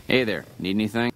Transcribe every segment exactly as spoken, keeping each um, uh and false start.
Hey there, need anything?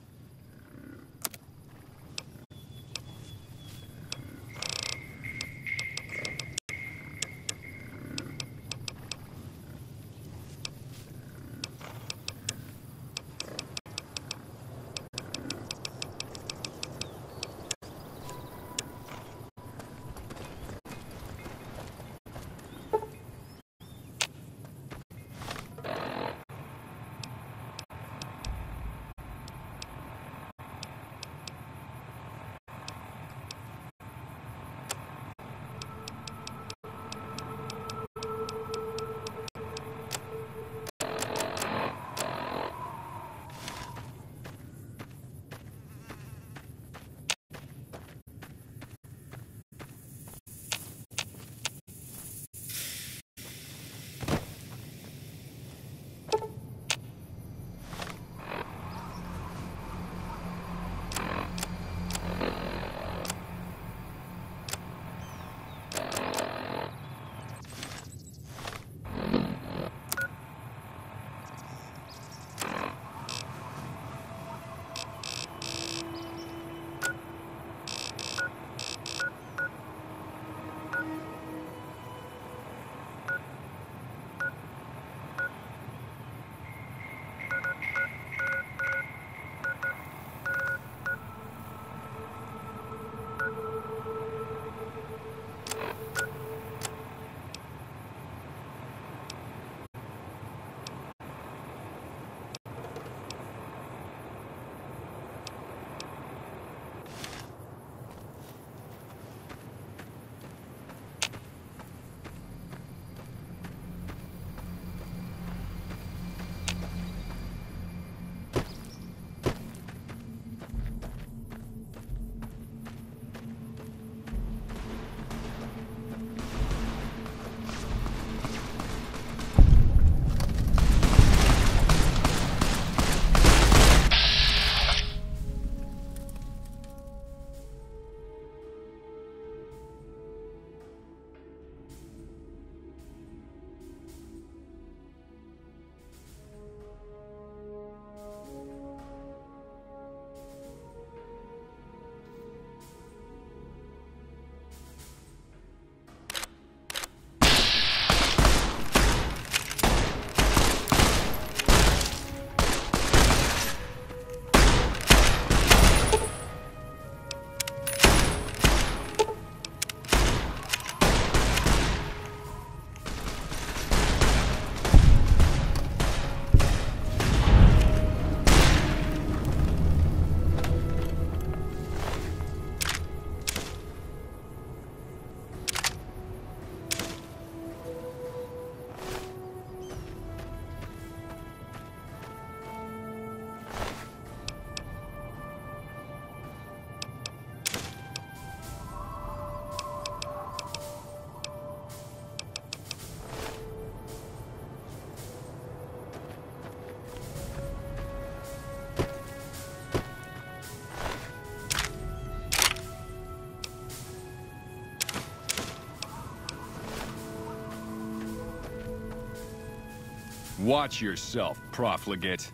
Watch yourself, profligate.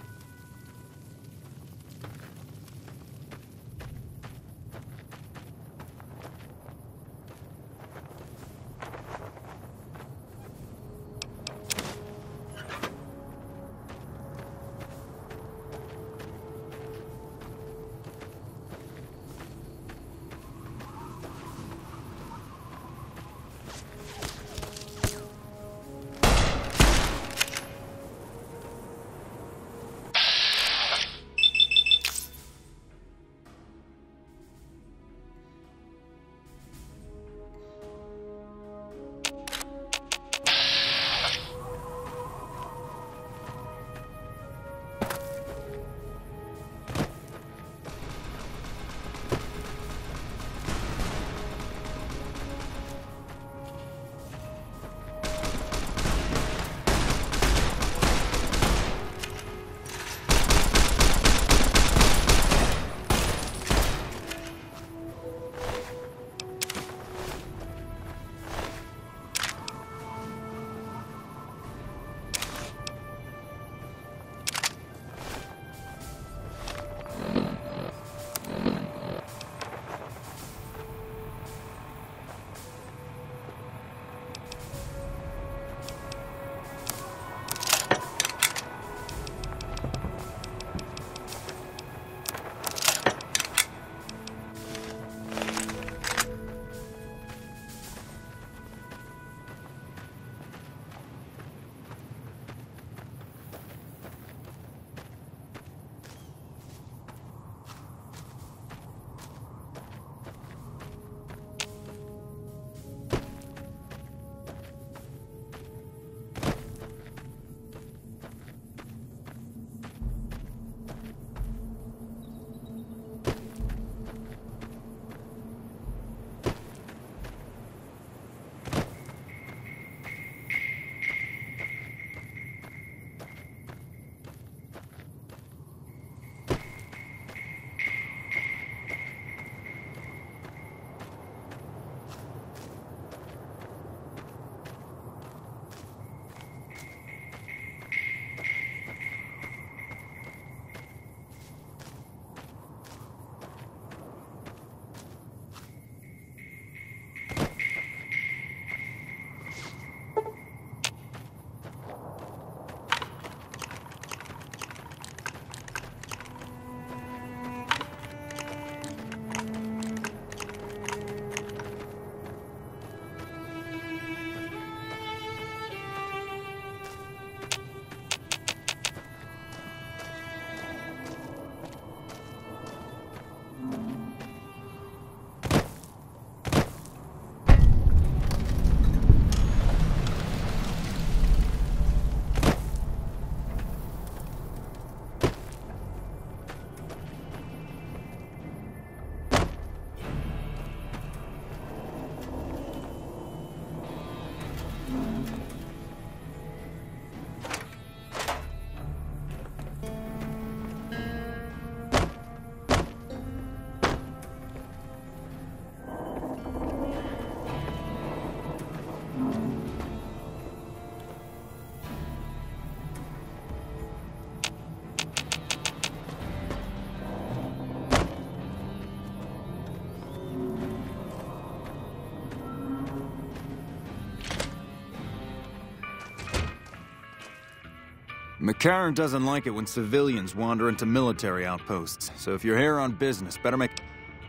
McCarran doesn't like it when civilians wander into military outposts, so if you're here on business, better make...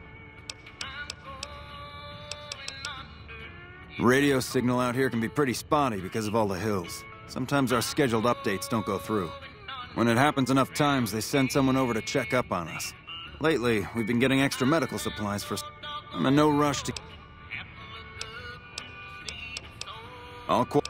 Radio signal out here can be pretty spotty because of all the hills. Sometimes our scheduled updates don't go through. When it happens enough times, they send someone over to check up on us. Lately, we've been getting extra medical supplies for... I'm in no rush to... All qu...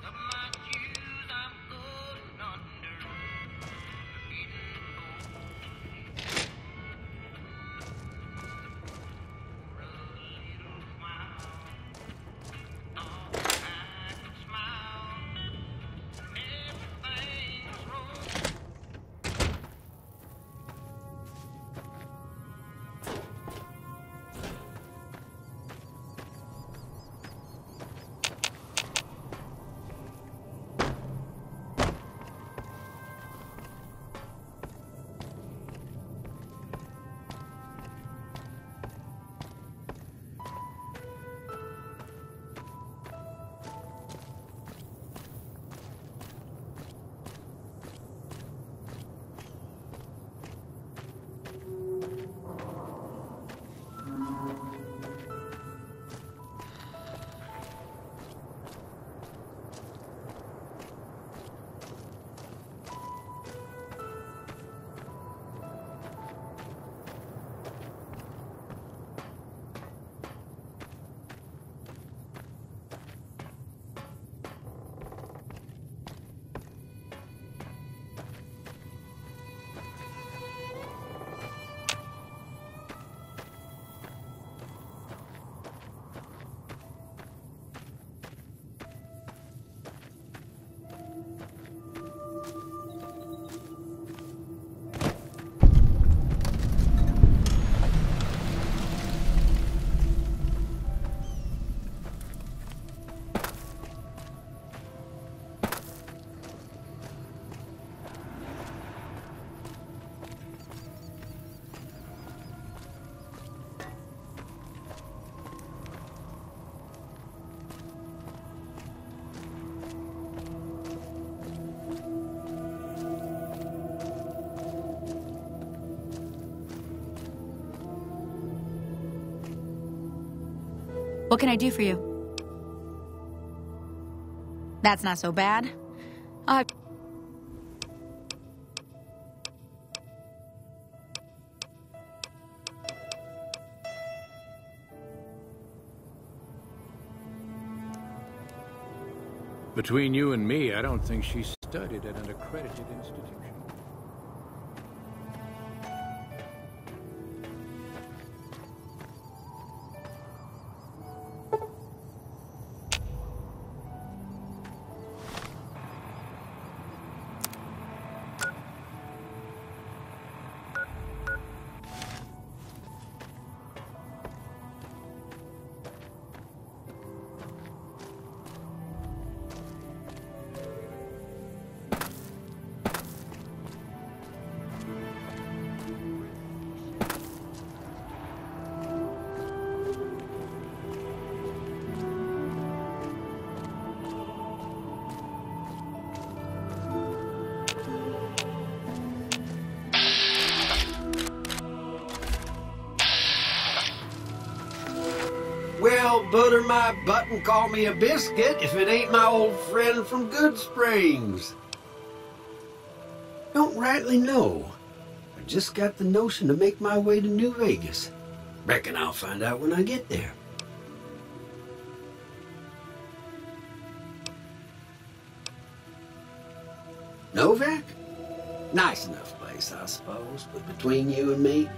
What can I do for you? That's not so bad. Uh... Between you and me, I don't think she studied at an accredited institution. Well, butter my butt and call me a biscuit if it ain't my old friend from Goodsprings. Don't rightly know. I just got the notion to make my way to New Vegas. Reckon I'll find out when I get there. Novak? Nice enough place, I suppose, but between you and me,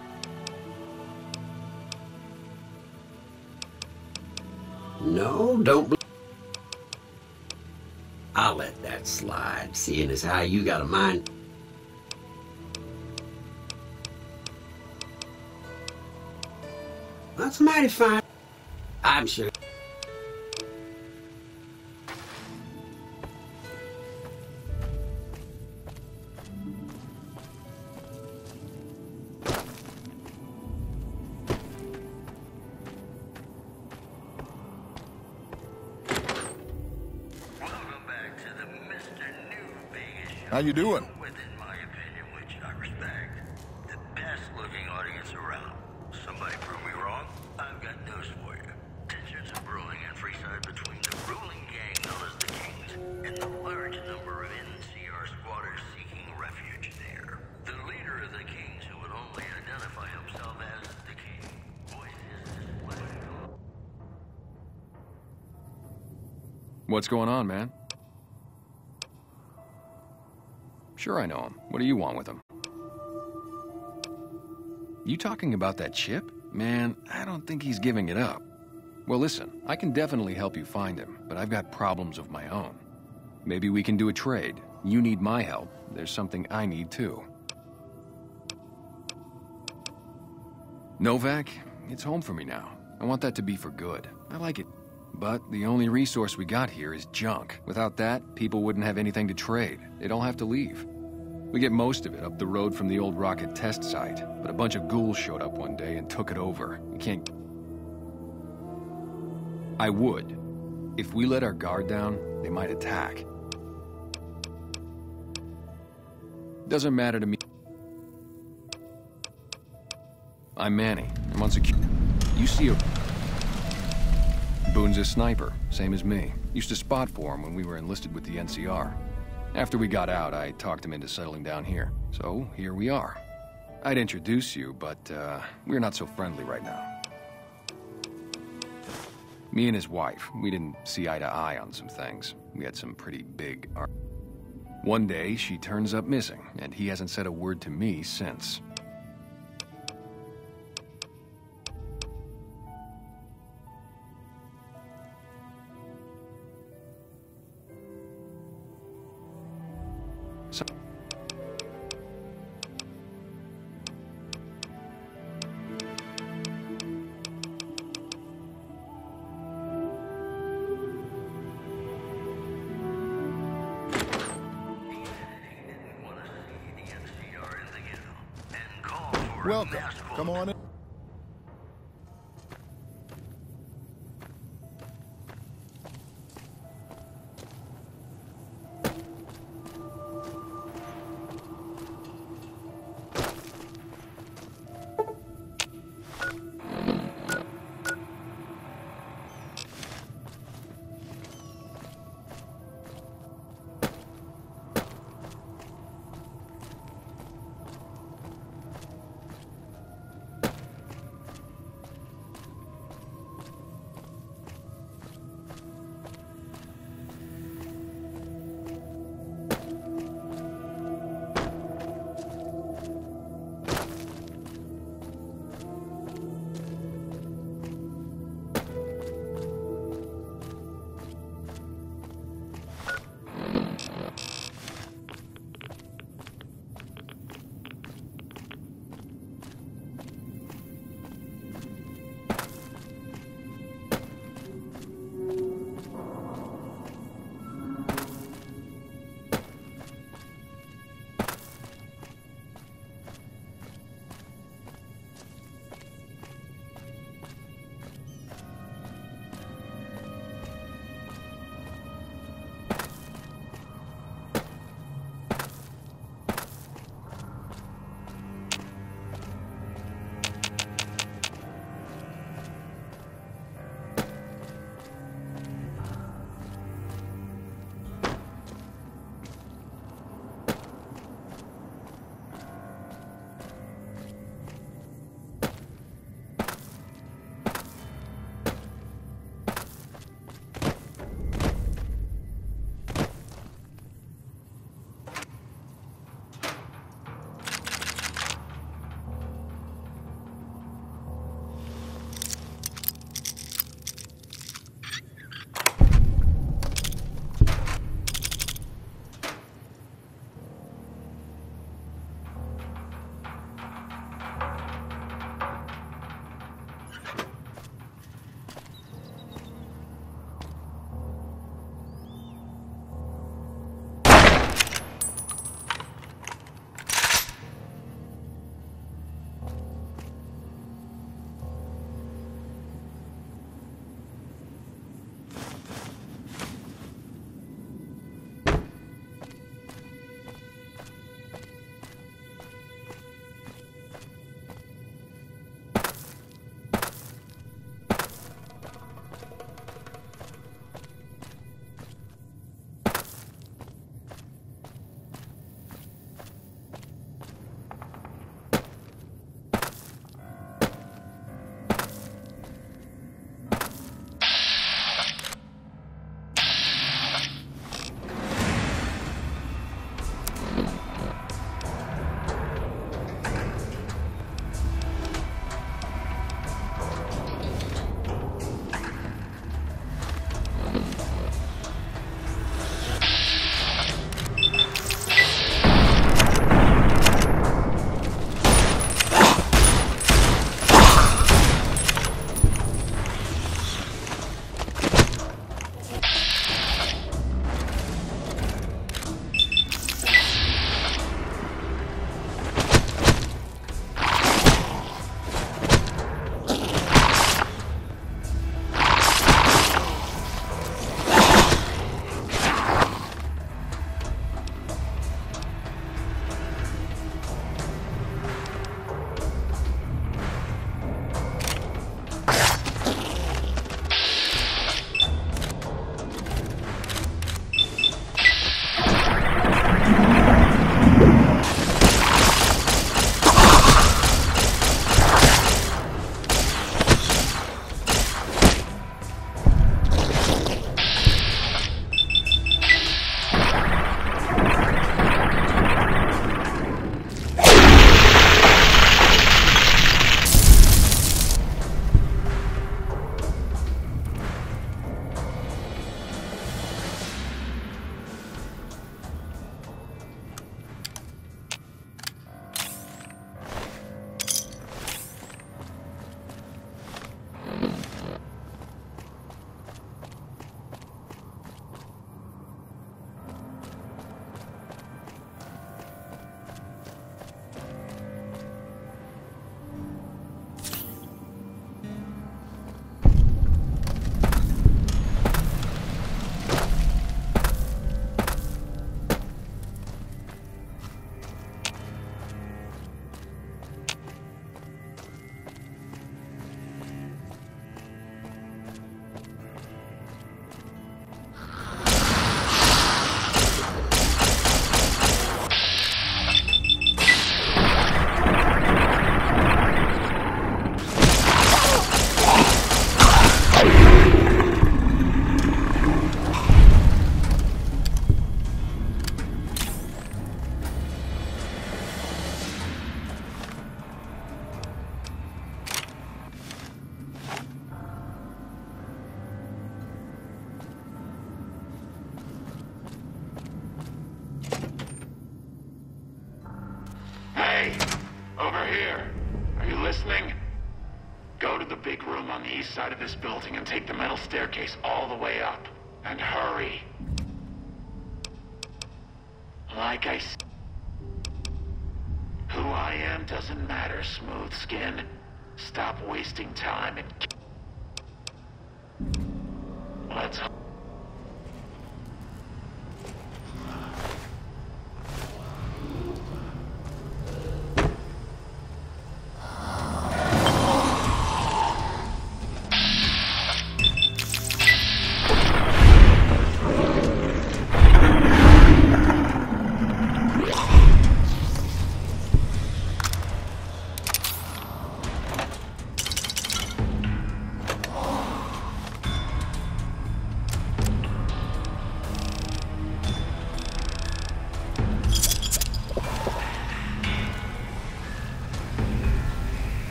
no, don't believe. I'll let that slide, seeing as how you got a mind. That's mighty fine. I'm sure. Welcome back to the Mister New Vegas How you doing? Within my opinion, which I respect, the best-looking audience around. Somebody prove me wrong? I've got news for you. Tensions are brewing in Freeside between the ruling gang known as the Kings and the large number of N C R squatters seeking refuge there. The leader of the Kings, who would only identify himself as the King, voices his flag. What's going on, man? Sure, I know him. What do you want with him? You talking about that chip? Man, I don't think he's giving it up. Well, listen, I can definitely help you find him, but I've got problems of my own. Maybe we can do a trade. You need my help. There's something I need too. Novak, it's home for me now. I want that to be for good. I like it. But the only resource we got here is junk. Without that, people wouldn't have anything to trade. They'd all have to leave. We get most of it up the road from the old rocket test site, but a bunch of ghouls showed up one day and took it over. We can't... I would. If we let our guard down, they might attack. Doesn't matter to me. I'm Manny. I'm on security. You see a... Boone's a sniper, same as me. Used to spot for him when we were enlisted with the N C R. After we got out, I talked him into settling down here. So, here we are. I'd introduce you, but, uh, we're not so friendly right now. Me and his wife, we didn't see eye to eye on some things. We had some pretty big ar- One day, she turns up missing, and he hasn't said a word to me since. So Welcome. Come on in. here. Are you listening? Go to the big room on the east side of this building and take the metal staircase all the way up. And hurry. Like I said, who I am doesn't matter, Smooth Skin. Stop wasting time and... Let's...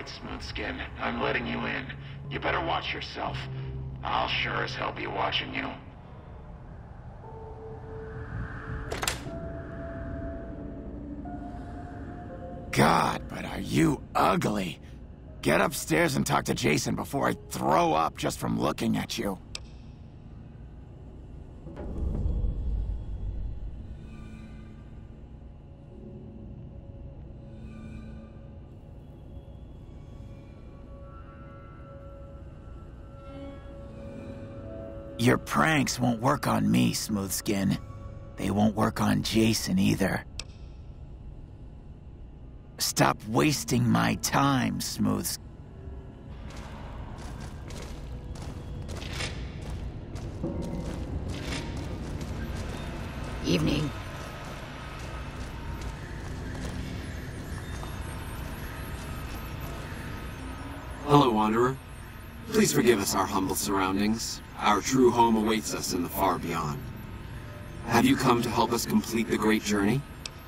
right, Smoothskin. I'm letting you in. You better watch yourself. I'll sure as hell be watching you. God, but are you ugly. Get upstairs and talk to Jason before I throw up just from looking at you. Your pranks won't work on me, Smoothskin. They won't work on Jason either. Stop wasting my time, Smooths. Evening. Hello, Wanderer. Please forgive us our humble surroundings. Our true home awaits us in the far beyond. Have you come to help us complete the great journey?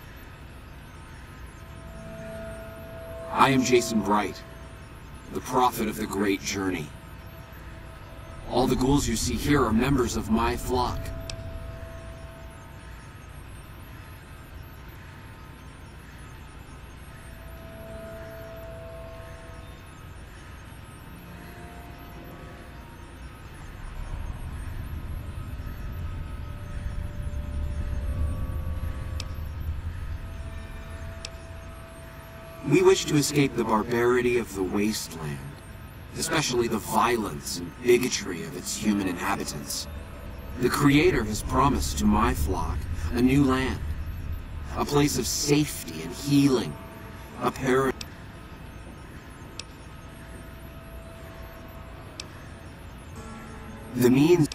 I am Jason Bright, the prophet of the great journey. All the ghouls you see here are members of my flock. We wish to escape the barbarity of the wasteland, especially the violence and bigotry of its human inhabitants. The Creator has promised to my flock a new land, a place of safety and healing, a paradise. The means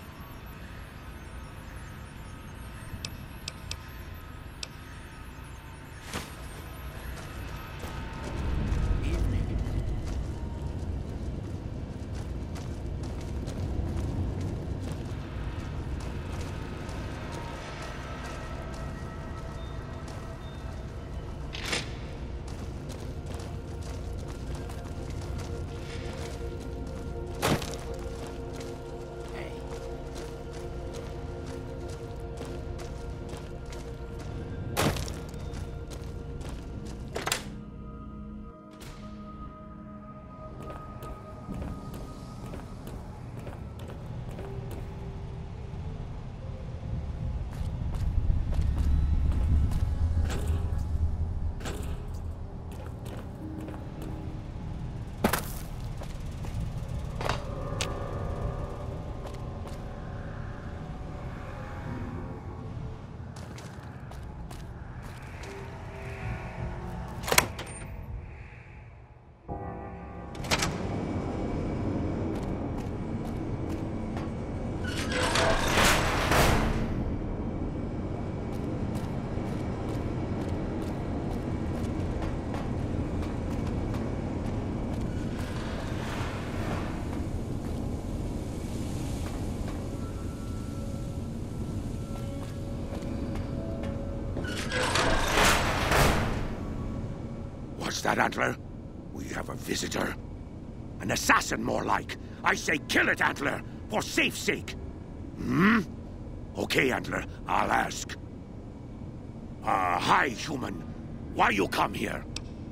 that, Antler? We have a visitor. An assassin, more like. I say kill it, Antler, for safe's sake. Hmm? Okay, Antler, I'll ask. Uh, hi, human. Why you come here?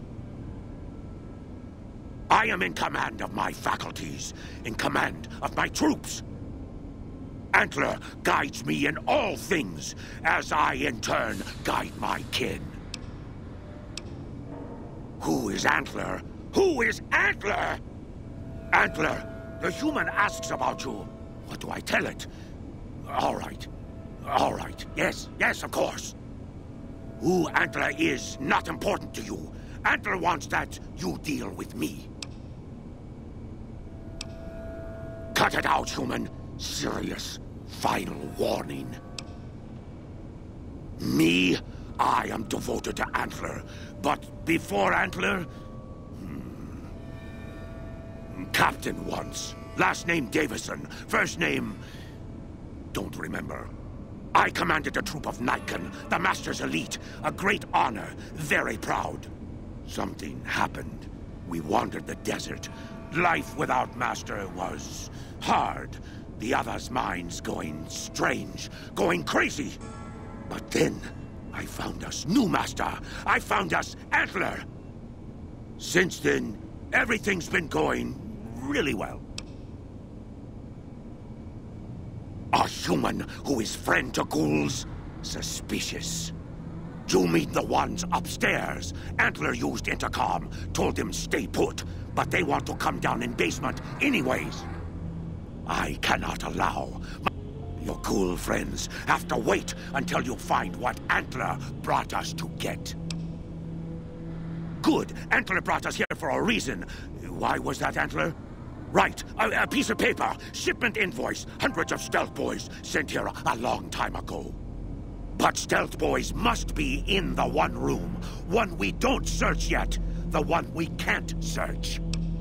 I am in command of my faculties, in command of my troops. Antler guides me in all things, as I in turn guide my kin. Who is Antler? Who is Antler? Antler, the human asks about you. What do I tell it? All right. All right. Yes, yes, of course. Who Antler is not important to you. Antler wants that you deal with me. Cut it out, human. Serious, final warning. Me? I am devoted to Antler. But before Antler... Hmm, Captain once. Last name Davison. First name... Don't remember. I commanded a troop of Nightkin, the Master's elite. A great honor. Very proud. Something happened. We wandered the desert. Life without Master was hard. The others' minds going strange, going crazy. But then, I found us new Master. I found us Antler. Since then, everything's been going really well. A human who is friend to ghouls? Suspicious. You mean the ones upstairs? Antler used intercom, told them stay put, but they want to come down in basement anyways. I cannot allow. Your ghoul friends have to wait until you find what Antler brought us to get. Good. Antler brought us here for a reason. Why was that, Antler? Right. A, a piece of paper. Shipment invoice. Hundreds of stealth boys sent here a, a long time ago. But stealth boys must be in the one room. One we don't search yet. The one we can't search.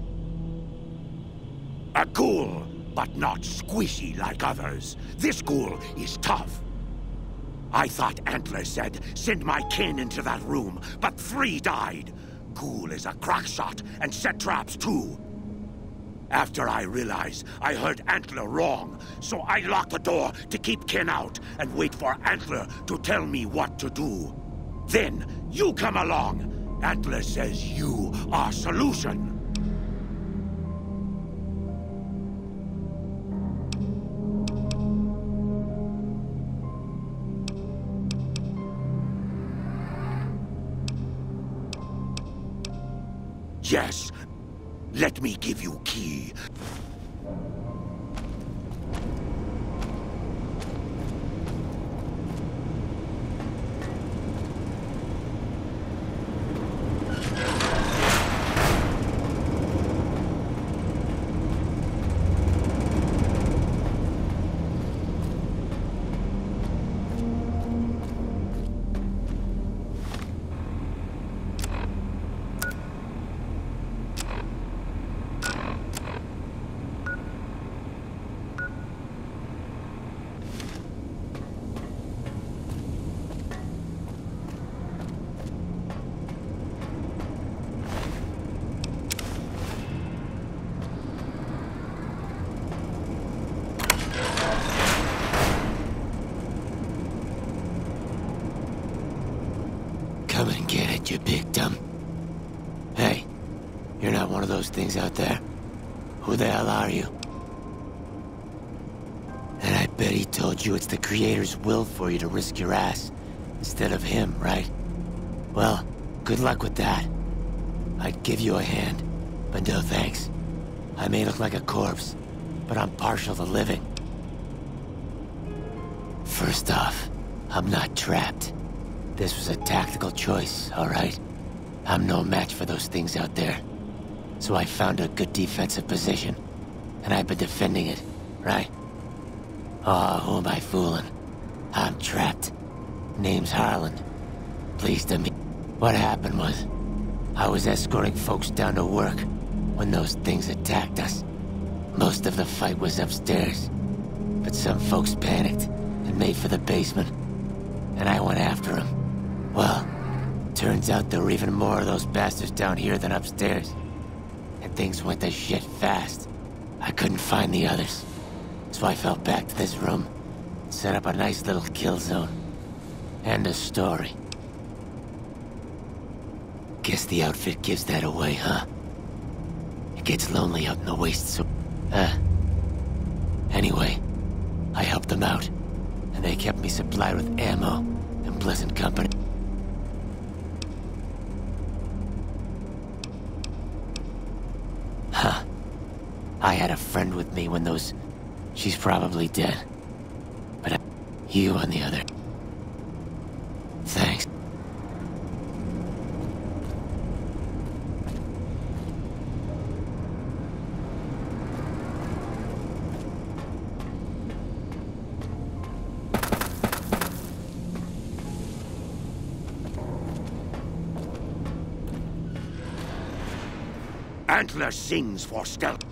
A ghoul, but not squishy like others. This ghoul is tough. I thought Antler said, send my kin into that room, but three died. Ghoul is a crack shot and set traps too. After I realized I heard Antler wrong, so I locked the door to keep kin out and wait for Antler to tell me what to do. Then you come along. Antler says you are solution. Yes. Let me give you key. Come and get it, you big dumb. Hey, you're not one of those things out there. Who the hell are you? And I bet he told you it's the Creator's will for you to risk your ass instead of him, right? Well, good luck with that. I'd give you a hand, but no thanks. I may look like a corpse, but I'm partial to living. First off, I'm not trapped. This was a tactical choice, all right? I'm no match for those things out there. So I found a good defensive position, and I've been defending it, right? Oh, who am I fooling? I'm trapped. Name's Harlan. Pleased to meet. What happened was, I was escorting folks down to work when those things attacked us. Most of the fight was upstairs, but some folks panicked and made for the basement, and I went after them. Well, turns out there were even more of those bastards down here than upstairs. And things went to shit fast. I couldn't find the others. So I fell back to this room and set up a nice little kill zone. End of story. Guess the outfit gives that away, huh? It gets lonely out in the waste, so... Uh... Anyway, I helped them out, and they kept me supplied with ammo and pleasant company. Huh. I had a friend with me when those... She's probably dead. But I... You, on the other... Thanks. Antler sings for stealth.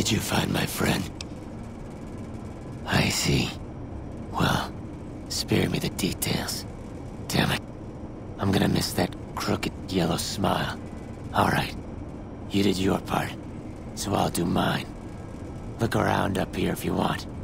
Did you find my friend? I see. Well, spare me the details. Damn it. I'm gonna miss that crooked yellow smile. Alright. You did your part, so I'll do mine. Look around up here if you want.